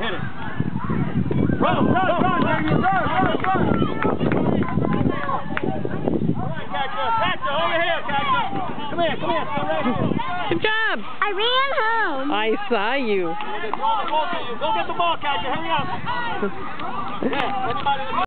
Hit it. Run, baby, run. Catcher, over here, Catcher. Come here, stay right here. Good job. I ran home. I saw you. Go get the ball, Catcher, hurry up. Yeah, everybody